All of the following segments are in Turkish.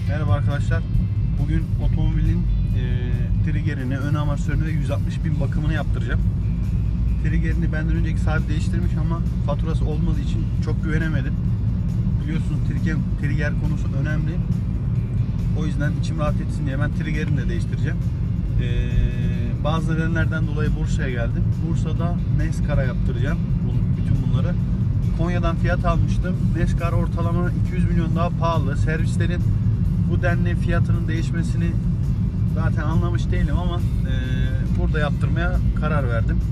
Merhaba arkadaşlar. Bugün otomobilin triggerini, ön amortisörünü ve 160.000 bakımını yaptıracağım. Triggerini benden önceki sahibi değiştirmiş ama faturası olmadığı için çok güvenemedim. Biliyorsunuz trigger konusu önemli. O yüzden içim rahat etsin diye ben triggerini de değiştireceğim. Bazı nedenlerden dolayı Bursa'ya geldim. Bursa'da NASCAR'a yaptıracağım bütün bunları. Konya'dan fiyat almıştım. NASCAR ortalama 200 milyon daha pahalı. Servislerin bu denli fiyatının değişmesini zaten anlamış değilim ama burada yaptırmaya karar verdim.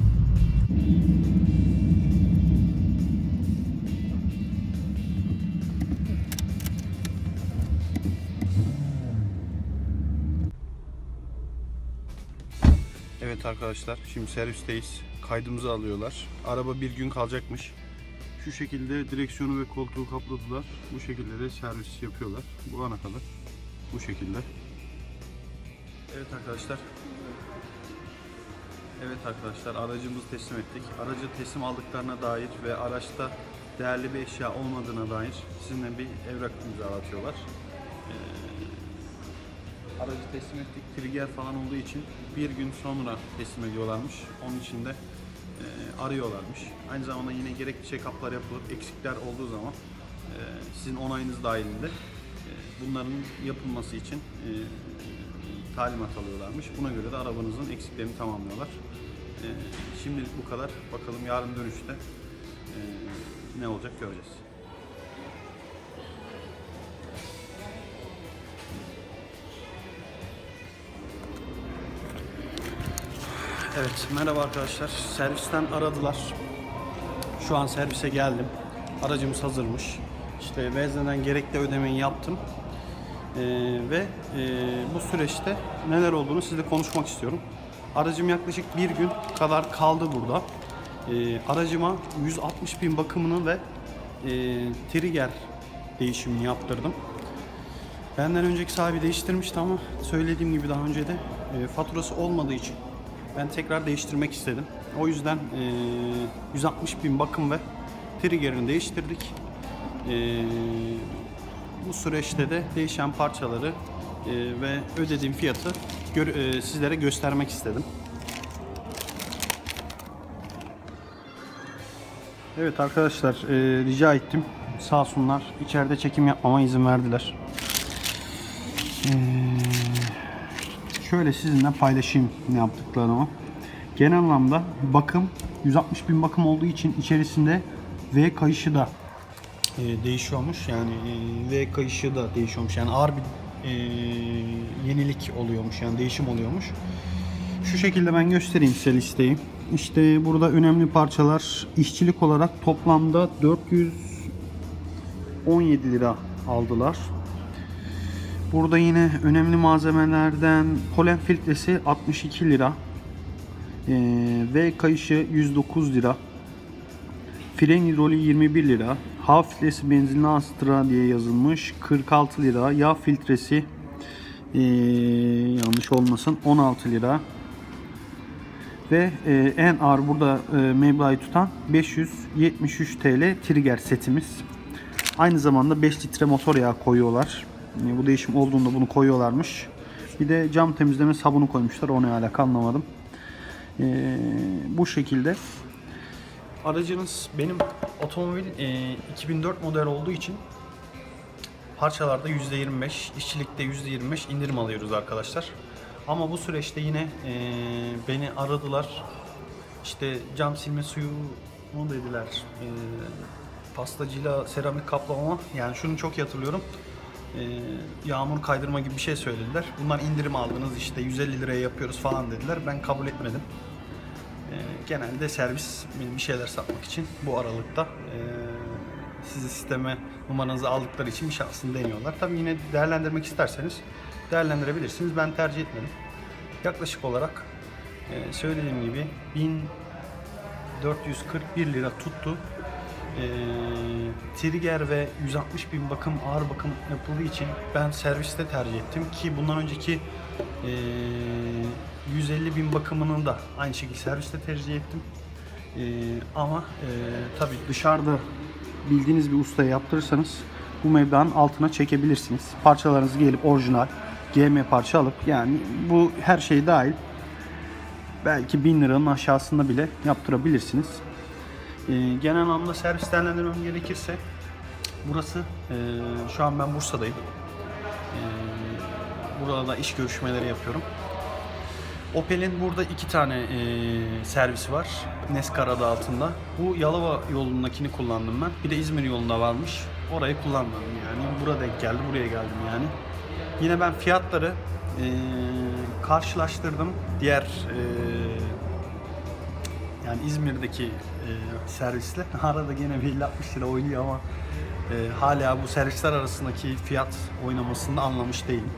Evet arkadaşlar, şimdi servisteyiz. Kaydımızı alıyorlar. Araba bir gün kalacakmış. Şu şekilde direksiyonu ve koltuğu kapladılar. Bu şekilde de servis yapıyorlar. Bu ana kadar. Bu şekilde. Evet arkadaşlar aracımızı teslim ettik. Aracı teslim aldıklarına dair ve araçta değerli bir eşya olmadığına dair sizinle bir evrak imzalatıyorlar. Aracı teslim ettik. Trigger falan olduğu için bir gün sonra teslim ediyorlarmış. Onun için de arıyorlarmış. Aynı zamanda yine gerekli check-up'lar yapılıp eksikler olduğu zaman sizin onayınız dahilinde bunların yapılması için talimat alıyorlarmış. Buna göre de arabanızın eksiklerini tamamlıyorlar. Şimdilik bu kadar. Bakalım yarın dönüşte ne olacak göreceğiz. Evet, merhaba arkadaşlar. Servisten aradılar. Şu an servise geldim. Aracımız hazırmış. İşte vezneden gerekli ödemeyi yaptım. Bu süreçte neler olduğunu sizle konuşmak istiyorum. Aracım yaklaşık bir gün kadar kaldı burada. Aracıma 160.000 bakımını ve trigger değişimini yaptırdım. Benden önceki sahibi değiştirmişti ama söylediğim gibi daha önce de faturası olmadığı için ben tekrar değiştirmek istedim. O yüzden 160.000 bakım ve triggerini değiştirdik. Bu süreçte de değişen parçaları ve ödediğim fiyatı sizlere göstermek istedim. Evet arkadaşlar, rica ettim. Sağ olsunlar, içeride çekim yapmama izin verdiler. Şöyle sizinle paylaşayım ne yaptıklarımı. Genel anlamda bakım 160.000 bakım olduğu için içerisinde V kayışı da değişiyormuş. Yani V kayışı da değişiyormuş. Yani ağır bir yenilik oluyormuş. Yani değişim oluyormuş. Şu şekilde ben göstereyim size listeyi. İşte burada önemli parçalar işçilik olarak toplamda 417 lira aldılar. Burada yine önemli malzemelerden polen filtresi 62 lira. V kayışı 109 lira. Fren hidrolü 21 lira. Hava filtresi benzinli Astra diye yazılmış 46 lira. Yağ filtresi yanlış olmasın 16 lira. Ve en ağır burada meblağı tutan 573 TL trigger setimiz. Aynı zamanda 5 litre motor yağı koyuyorlar. Bu değişim olduğunda bunu koyuyorlarmış. Bir de cam temizleme sabunu koymuşlar. O ne alaka anlamadım. Bu şekilde. Aracınız benim otomobil 2004 model olduğu için parçalarda %25, işçilikte %25 indirim alıyoruz arkadaşlar. Ama bu süreçte yine beni aradılar. İşte cam silme suyu mu dediler. Pastacıyla seramik kaplama, yani şunu çok iyi hatırlıyorum. Yağmur kaydırma gibi bir şey söylediler. Bundan indirim aldınız, işte 150 liraya yapıyoruz falan dediler. Ben kabul etmedim. Genelde servis bir şeyler satmak için bu aralıkta sizi sisteme numaranızı aldıkları için bir şansını deniyorlar. Tabii yine değerlendirmek isterseniz değerlendirebilirsiniz. Ben tercih etmedim. Yaklaşık olarak söylediğim gibi 1441 lira tuttu. Trigger ve 160.000 bakım, ağır bakım yapıldığı için ben serviste tercih ettim ki bundan önceki 150.000 bakımının da aynı şekilde serviste tercih ettim. Ama tabii dışarıda bildiğiniz bir ustaya yaptırırsanız bu meblağın altına çekebilirsiniz. Parçalarınızı gelip orijinal GM parça alıp, yani bu her şey dahil belki 1000 liranın aşağısında bile yaptırabilirsiniz. Genel anlamda servis değerlendirmem gerekirse burası, şu an ben Bursa'dayım. Burada iş görüşmeleri yapıyorum. Opel'in burada 2 tane servisi var. Neskar adı altında. Bu Yalova yolundakini kullandım ben. Bir de İzmir yolunda varmış. Orayı kullanmadım yani. Buraya denk geldi, buraya geldim yani. Yine ben fiyatları karşılaştırdım. Diğer yani İzmir'deki servisle. Arada gene 50-60 lira oynuyor ama hala bu servisler arasındaki fiyat oynamasını anlamış değilim.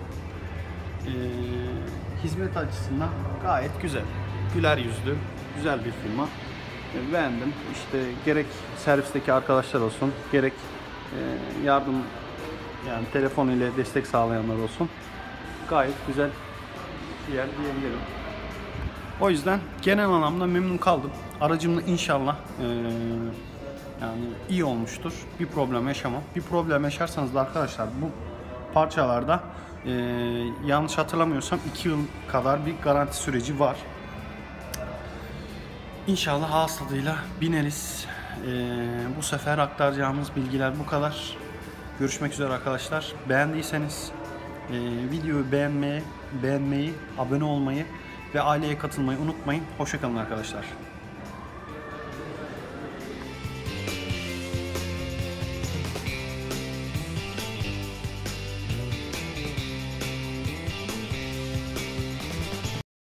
Hizmet açısından gayet güzel. Güler yüzlü, güzel bir firma. Beğendim. İşte gerek servisteki arkadaşlar olsun, gerek yardım, yani telefon ile destek sağlayanlar olsun. Gayet güzel bir yer diyebilirim. O yüzden genel anlamda memnun kaldım. Aracımla inşallah yani iyi olmuştur. Bir problem yaşamam. Bir problem yaşarsanız da arkadaşlar, bu parçalarda yanlış hatırlamıyorsam 2 yıl kadar bir garanti süreci var. İnşallah ağız tadıyla bineriz. Bu sefer aktaracağımız bilgiler bu kadar. Görüşmek üzere arkadaşlar. Beğendiyseniz videoyu beğenmeyi, abone olmayı ve aileye katılmayı unutmayın. Hoşça kalın arkadaşlar.